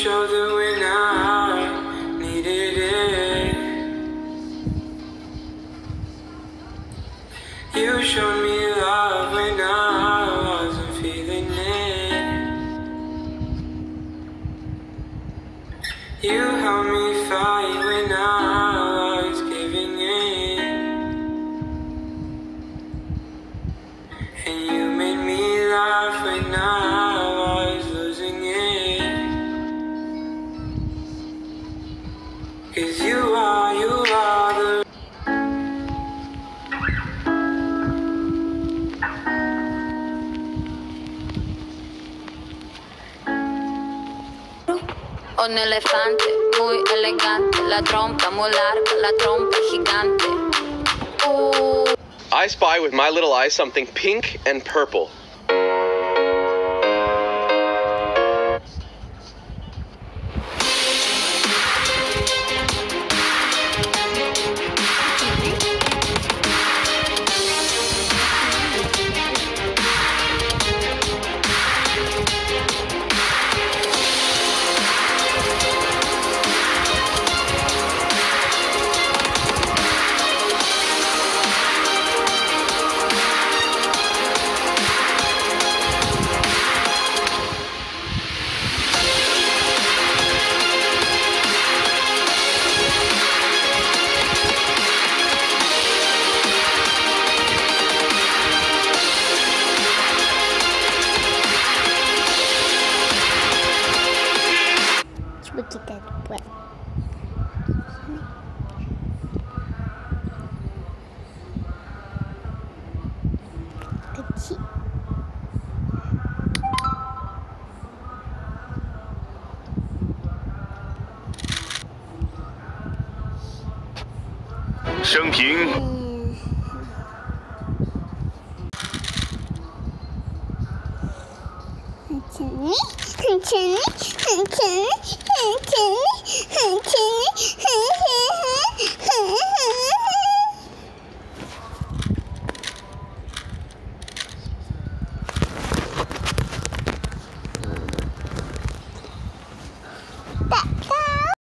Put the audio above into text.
shoulder when I needed it. You showed me love when I wasn't feeling it. You helped me fight when I was giving in. And you made me laugh when I was losing it. 'Cause you are the Un elefante muy elegante, la trompa muy larga, la trompa gigante. I spy with my little eye something pink and purple. Coba kita buat. Kecil. 生平 Macam ni.